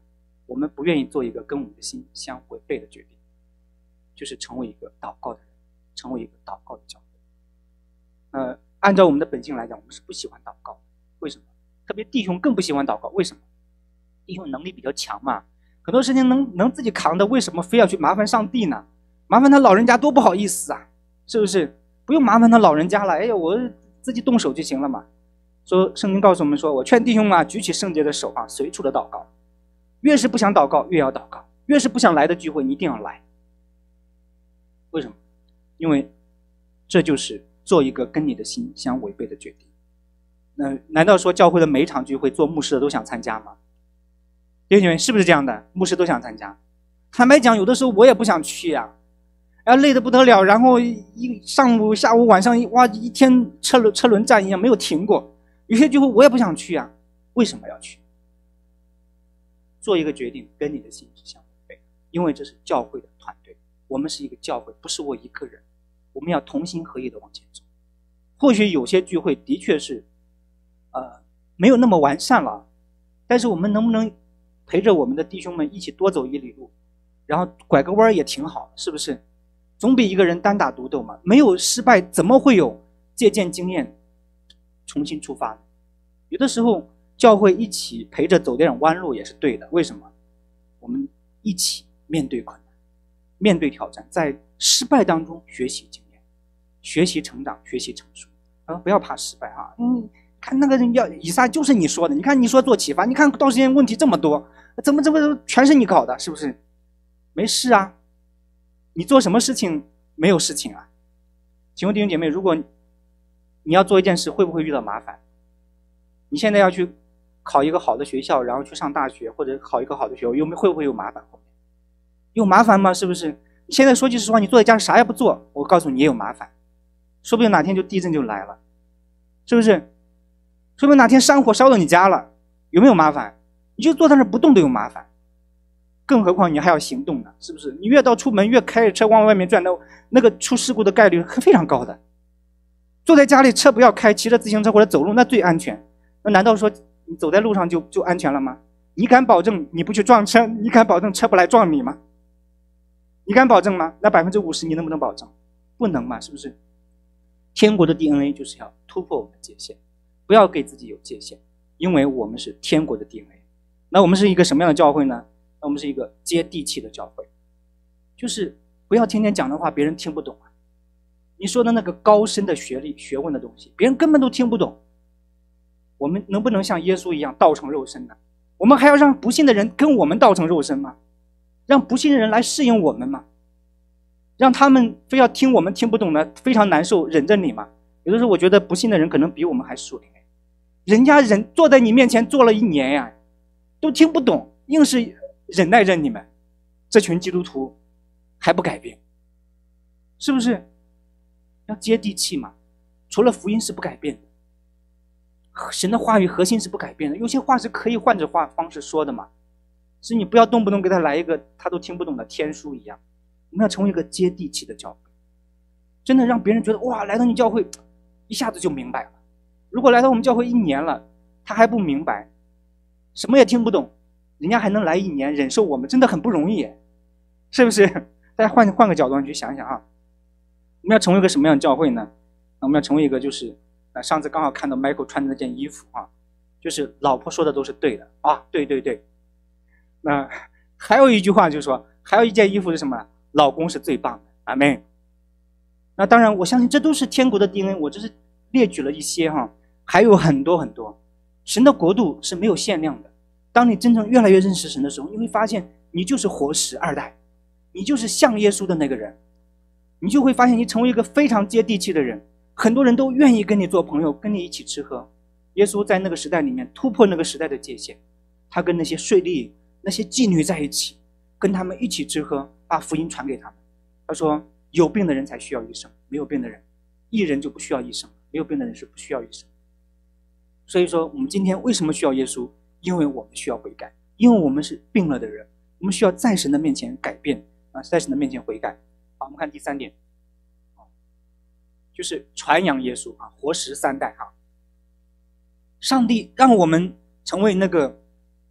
我们不愿意做一个跟我们的心相违背的决定，就是成为一个祷告的人，成为一个祷告的教会。按照我们的本性来讲，我们是不喜欢祷告。为什么？特别弟兄更不喜欢祷告。为什么？弟兄能力比较强嘛，很多事情能自己扛的，为什么非要去麻烦上帝呢？麻烦他老人家多不好意思啊，是不是？不用麻烦他老人家了，哎呀，我自己动手就行了嘛。说圣经告诉我们说，我劝弟兄啊，举起圣洁的手啊，随处的祷告。越是不想祷告，越要祷告；越是不想来的聚会，你一定要来。为什么？因为这就是做一个跟你的心相违背的决定。难道说教会的每一场聚会做牧师的都想参加吗？弟兄姐妹，是不是这样的？牧师都想参加。坦白讲，有的时候我也不想去呀，然后累得不得了，然后一上午、下午、晚上，哇，一天车轮战一样没有停过。有些聚会我也不想去呀，为什么要去？做一个决定跟你的心是相违背的，因为这是教会的团队，我们是一个教会，不是我一个人，我们要同心合意的往前走。或许有些聚会的确是没有那么完善了，但是我们能不能陪着我们的弟兄们一起多走一里路，然后拐个弯也挺好，是不是？总比一个人单打独斗嘛。没有失败，怎么会有借鉴经验重新出发呢？有的时候教会一起陪着走点弯路也是对的。为什么？我们一起面对困难，面对挑战，在失败当中学习经验，学习成长，学习成熟。不要怕失败啊！看那个人以撒就是你说的，你看你说做启发，你看到时间问题这么多，怎么全是你搞的，是不是？没事啊，你做什么事情没有事情啊？请问弟兄姐妹，如果你要做一件事，会不会遇到麻烦？你现在要去考一个好的学校，然后去上大学，或者考一个好的学校，会不会有麻烦？有麻烦吗？是不是？你现在说句实话，你坐在家里啥也不做，我告诉你也有麻烦，说不定哪天就地震就来了，是不是？说不定哪天山火烧到你家了，有没有麻烦？你就坐在那不动都有麻烦，更何况你还要行动呢，是不是？你越到出门越开着车往外面转，那个出事故的概率非常高的。坐在家里车不要开，骑着自行车或者走路那最安全。那难道说你走在路上就安全了吗？你敢保证你不去撞车？你敢保证车不来撞你吗？你敢保证吗？那50%你能不能保证？不能嘛，是不是？天国的 DNA 就是要突破我们的界限，不要给自己有界限，因为我们是天国的 DNA。 那我们是一个什么样的教会呢？那我们是一个接地气的教会，就是不要天天讲的话别人听不懂啊，你说的那个高深的学历学问的东西别人根本都听不懂。我们能不能像耶稣一样道成肉身呢？我们还要让不信的人跟我们道成肉身吗？让不信的人来适应我们吗？让他们非要听我们听不懂的非常难受忍着你吗？有的时候我觉得不信的人可能比我们还属灵，人家坐在你面前坐了1年呀，都听不懂，硬是忍耐着你们，这群基督徒还不改变，是不是？要接地气嘛，除了福音是不改变的，神的话语核心是不改变的，有些话是可以换着方式说的嘛，所以你不要动不动给他来一个他都听不懂的天书一样。我们要成为一个接地气的教会，真的让别人觉得哇，来到你教会一下子就明白了。如果来到我们教会1年了他还不明白，什么也听不懂，人家还能来1年忍受我们，真的很不容易，是不是？大家换个角度去想想啊，我们要成为一个什么样的教会呢？我们要成为一个就是上次刚好看到 Michael 穿的那件衣服啊，就是老婆说的都是对的啊，对对对。那还有一句话就是说，还有一件衣服是什么？老公是最棒的，阿们。那当然我相信这都是天国的 DNA， 我只是列举了一些哈，还有很多很多。神的国度是没有限量的，当你真正越来越认识神的时候，你会发现你就是活石2代，你就是像耶稣的那个人，你就会发现你成为一个非常接地气的人，很多人都愿意跟你做朋友，跟你一起吃喝。耶稣在那个时代里面突破那个时代的界限，他跟那些税吏那些妓女在一起，跟他们一起吃喝，把福音传给他们。他说有病的人才需要医生，没有病的人，义人就不需要医生，没有病的人是不需要医生。所以说我们今天为什么需要耶稣？因为我们需要悔改，因为我们是病了的人，我们需要在神的面前改变在神的面前悔改。好，我们看第3点，就是传扬耶稣活石3代上帝让我们成为那个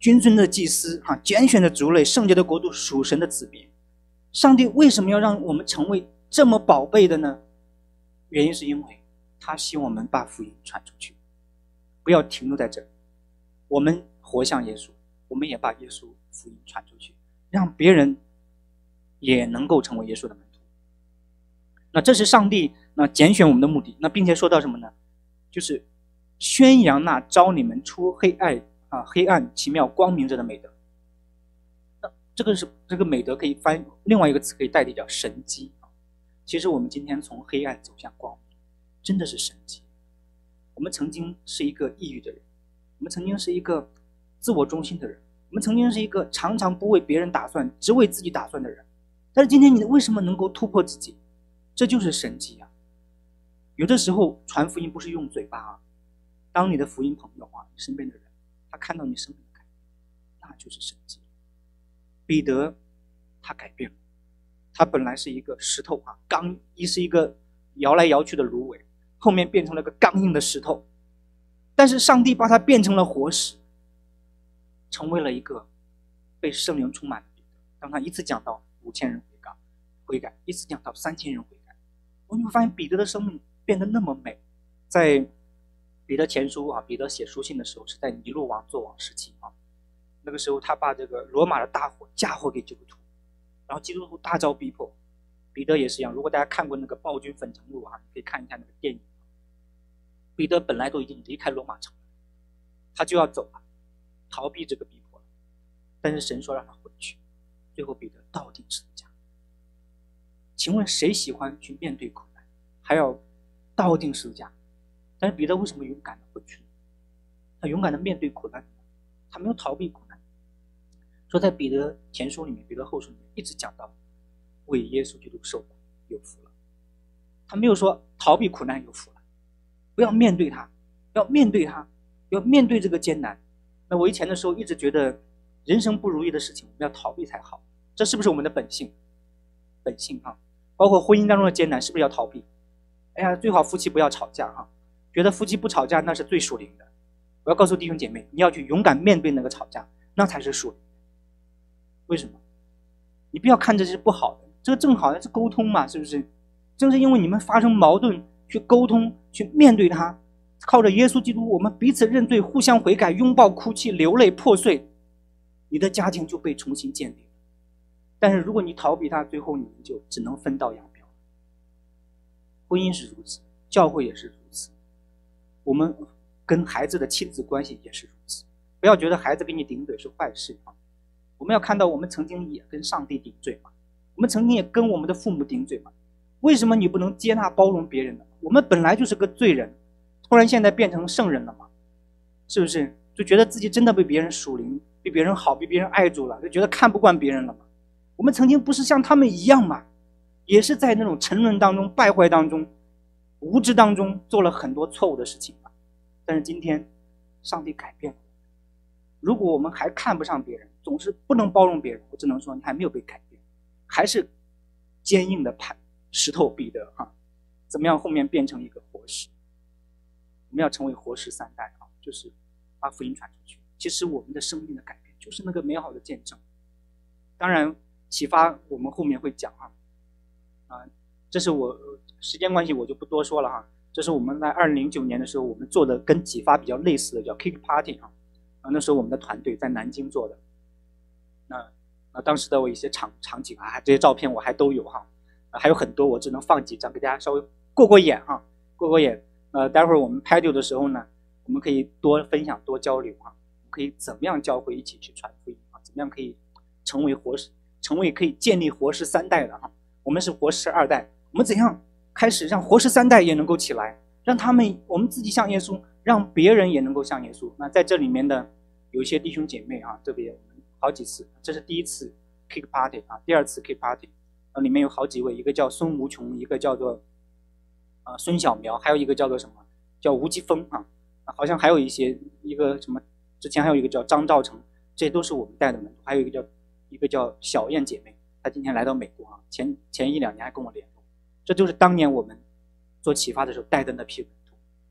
君尊的祭司拣选的族类，圣洁的国度，属神的子民。上帝为什么要让我们成为这么宝贝的呢？原因是因为他希望我们把福音传出去，不要停留在这里。我们活像耶稣，我们也把耶稣福音传出去，让别人也能够成为耶稣的门徒。那这是上帝拣选我们的目的。那并且说到什么呢？就是宣扬那召你们出黑暗奇妙光明者的美德。那这个美德可以翻另外一个词可以代替叫神迹。其实我们今天从黑暗走向光明，真的是神迹。我们曾经是一个抑郁的人，我们曾经是一个自我中心的人，我们曾经是一个常常不为别人打算，只为自己打算的人。但是今天你为什么能够突破自己？这就是神迹啊！有的时候传福音不是用嘴巴啊，当你的福音朋友你身边的人，他看到你生命的改变，那就是神迹。彼得他改变了，他本来是一个石头是一个摇来摇去的芦苇，后面变成了个刚硬的石头，但是上帝把他变成了活石，成为了一个被圣灵充满的彼得。当他一次讲到5000人悔改，一次讲到3000人悔改，你会发现彼得的生命变得那么美。在彼得前书彼得写书信的时候是在尼禄王作王时期那个时候他把这个罗马的大火嫁祸给基督徒，然后基督徒大遭逼迫。彼得也是一样，如果大家看过那个暴君粉城录你可以看一下那个电影。彼得本来都已经离开罗马城了，他就要走了，逃避这个逼迫了，但是神说让他回去，最后彼得倒钉十字架。请问谁喜欢去面对苦难还要倒钉十字架？但是彼得为什么勇敢的回去呢？他勇敢的面对苦难，他没有逃避苦难。说在彼得前书里面，彼得后书里面一直讲到为耶稣基督受苦有福了，他没有说逃避苦难有福了，不要面对它，要面对它，要面对这个艰难。那我以前的时候一直觉得人生不如意的事情我们要逃避才好，这是不是我们的本性包括婚姻当中的艰难是不是要逃避？哎呀，最好夫妻不要吵架觉得夫妻不吵架那是最属灵的。我要告诉弟兄姐妹，你要去勇敢面对那个吵架，那才是属灵的。为什么？你不要看这是不好的，这个正好是沟通嘛，是不是？正是因为你们发生矛盾，去沟通，去面对它，靠着耶稣基督，我们彼此认罪，互相悔改，拥抱哭泣，流泪破碎，你的家庭就被重新建立了。但是如果你逃避它，最后你们就只能分道扬镳。婚姻是如此，教会也是如此，我们跟孩子的亲子关系也是如此。不要觉得孩子给你顶嘴是坏事我们要看到我们曾经也跟上帝顶嘴嘛，我们曾经也跟我们的父母顶嘴嘛。为什么你不能接纳包容别人呢？我们本来就是个罪人，突然现在变成圣人了嘛，是不是？就觉得自己真的被别人属灵，比别人好，比别人爱住了，就觉得看不惯别人了嘛。我们曾经不是像他们一样嘛，也是在那种沉沦当中、败坏当中、无知当中做了很多错误的事情嘛。但是今天上帝改变了，如果我们还看不上别人，总是不能包容别人，我只能说你还没有被改变，还是坚硬的石头彼得怎么样后面变成一个活石？我们要成为活石3代就是把福音传出去。其实我们的生命的改变就是那个美好的见证。当然启发我们后面会讲这是我时间关系我就不多说了这是我们在2009年的时候我们做的跟启发比较类似的叫 Kick Party 那时候我们的团队在南京做的。那当时的我一些场景这些照片我还都有还有很多我只能放几张给大家稍微过眼待会儿我们拍丢的时候呢，我们可以多分享多交流可以怎么样教会一起去传福音怎么样可以成为活石，成为可以建立活石3代的我们是活石2代，我们怎样开始让活石3代也能够起来，让我们自己像耶稣，让别人也能够像耶稣。那在这里面的有一些弟兄姐妹特别我们好几次，这是第一次 Kick Party 第二次 Kick Party 里面有好几位，一个叫孙无穷，一个叫做孙小苗，还有一个叫做什么叫吴奇峰好像还有一个什么，之前还有一个叫张兆成，这都是我们带的门徒，还有一个叫小燕姐妹，她今天来到美国前1-2年还跟我联络，这就是当年我们做启发的时候带的那批门徒。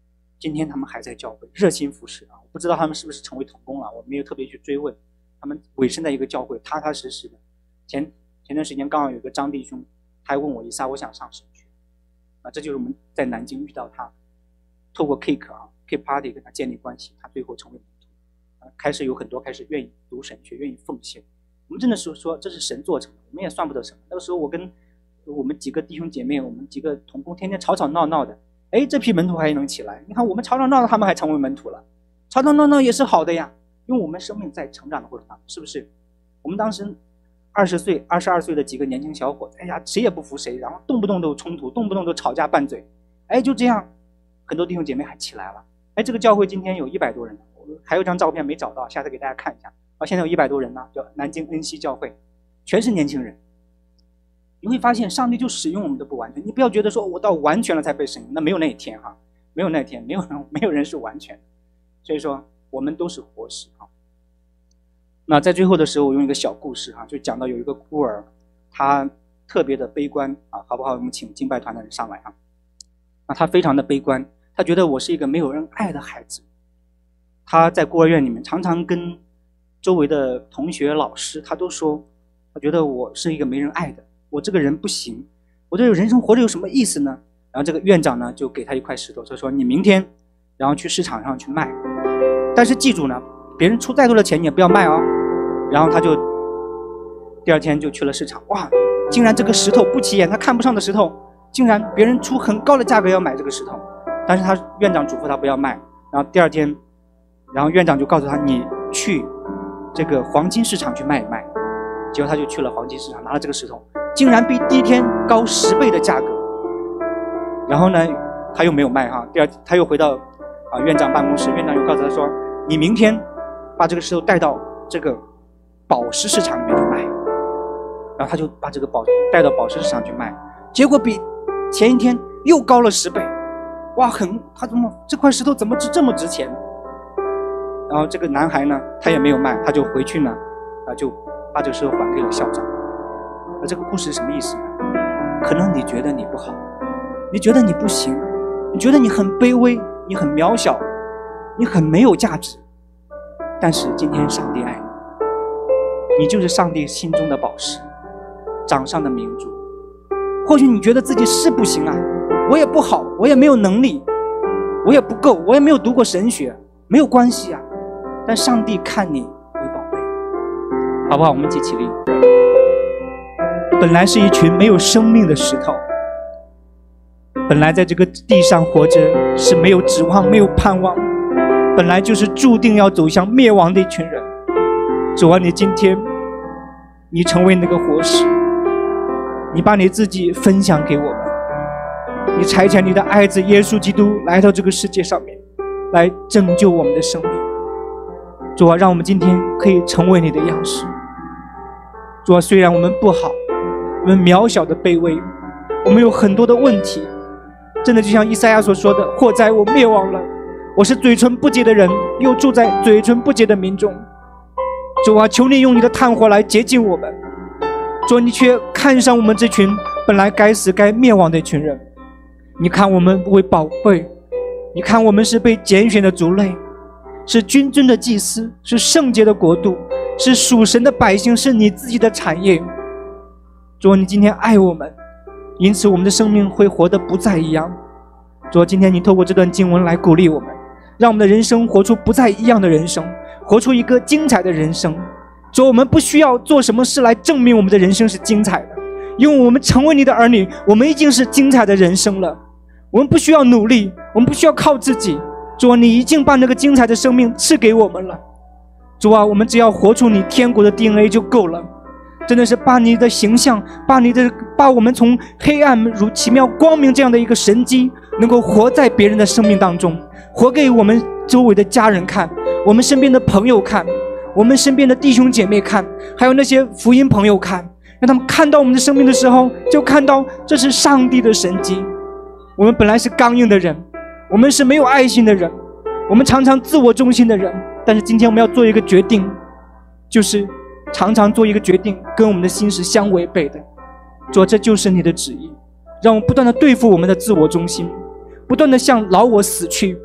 今天他们还在教会热心服侍啊！我不知道他们是不是成为同工了，我没有特别去追问。他们委身在一个教会，踏踏实实的。前段时间刚好有个张弟兄，他还问我一下，我想上神学啊，这就是我们在南京遇到他，透过 Cake Party 跟他建立关系，他最后成为门徒啊，开始有很多开始愿意读神学，愿意奉献。我们真的是说这是神做成的，我们也算不得什么。那个时候我跟我们几个弟兄姐妹，我们几个同工天天吵吵闹闹的，哎，这批门徒还能起来。你看我们吵吵闹闹，他们还成为门徒了，吵吵闹闹也是好的呀，因为我们生命在成长的过程当中，是不是？我们当时20岁、22岁的几个年轻小伙子，哎呀，谁也不服谁，然后动不动都冲突，动不动都吵架拌嘴，哎，就这样，很多弟兄姐妹还起来了。哎，这个教会今天有100多人，还有张照片没找到，下次给大家看一下。现在有100多人呢，叫南京恩熙教会，全是年轻人。你会发现上帝就使用我们的不完全，你不要觉得说我到完全了才被神用，那没有那一天哈，没有那一天，没有人是完全的，所以说我们都是活石哈。那在最后的时候，我用一个小故事哈，就讲到有一个孤儿，他特别的悲观啊，好不好？我们请敬拜团的人上来啊。那他非常的悲观，他觉得我是一个没有人爱的孩子。他在孤儿院里面常常跟周围的同学、老师，他都说，他觉得我是一个没人爱的，我这个人不行，我这个人生活着有什么意思呢？然后这个院长呢，就给他一块石头，他说你明天，然后去市场上去卖，但是记住呢，别人出再多的钱你也不要卖哦。然后他就第二天就去了市场，哇，竟然这个石头不起眼，他看不上的石头，竟然别人出很高的价格要买这个石头，但是他院长嘱咐他不要卖。然后第二天，然后院长就告诉他，你去这个黄金市场去卖一卖。结果他就去了黄金市场，拿了这个石头，竟然比第一天高10倍的价格。然后呢，他又没有卖哈。第二天他又回到院长办公室，院长又告诉他说，你明天把这个石头带到这个宝石市场里面去卖。然后他就把这个带到宝石市场去卖，结果比前一天又高了10倍。哇，他怎么这块石头怎么这么值钱？然后这个男孩呢，他也没有卖，他就回去呢，就把这个石头还给了校长。那这个故事是什么意思呢？可能你觉得你不好，你觉得你不行，你觉得你很卑微，你很渺小，你很没有价值。但是今天上帝爱你，你就是上帝心中的宝石，掌上的明珠。或许你觉得自己是不行啊，我也不好，我也没有能力，我也不够，我也没有读过神学，没有关系啊。但上帝看你为宝贝，好不好？我们一起起立。本来是一群没有生命的石头，本来在这个地上活着是没有指望、没有盼望，本来就是注定要走向灭亡的一群人。主啊，你今天你成为那个活石，你把你自己分享给我们，你差遣你的爱子耶稣基督来到这个世界上面，来拯救我们的生命。主啊，让我们今天可以成为你的样式。主啊，虽然我们不好，我们渺小的卑微，我们有很多的问题，真的就像以赛亚所说的，祸哉我灭亡了，我是嘴唇不洁的人，又住在嘴唇不洁的民中。主啊，求你用你的炭火来洁净我们。主啊，你却看上我们这群本来该死该灭亡的一群人，你看我们为宝贝，你看我们是被拣选的族类，是君尊的祭司，是圣洁的国度，是属神的百姓，是你自己的产业。主啊，你今天爱我们，因此我们的生命会活得不再一样。主啊，今天你透过这段经文来鼓励我们，让我们的人生活出不再一样的人生，活出一个精彩的人生。主啊，我们不需要做什么事来证明我们的人生是精彩的，因为我们成为你的儿女，我们已经是精彩的人生了。我们不需要努力，我们不需要靠自己。主啊，你已经把那个精彩的生命赐给我们了。主啊，我们只要活出你天国的 DNA 就够了。真的是把你的形象，把我们从黑暗如奇妙光明这样的一个神迹，能够活在别人的生命当中，活给我们周围的家人看，我们身边的朋友看，我们身边的弟兄姐妹看，还有那些福音朋友看，让他们看到我们的生命的时候，就看到这是上帝的神迹。我们本来是刚硬的人，我们是没有爱心的人，我们常常自我中心的人，但是今天我们要做一个决定，就是常常做一个决定跟我们的心是相违背的。主啊，这就是你的旨意，让我们不断的对付我们的自我中心，不断的向老我死去，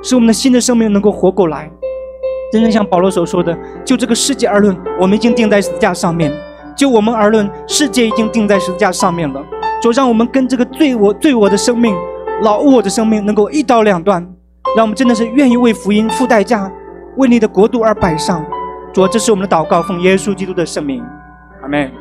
使我们的新的生命能够活过来。真正像保罗所说的，就这个世界而论，我们已经钉在十字架上面；就我们而论，世界已经钉在十字架上面了。主，让我们跟这个罪我的生命、老我的生命能够一刀两断，让我们真的是愿意为福音付代价，为你的国度而摆上。主，这是我们的祷告，奉耶稣基督的圣名，阿们。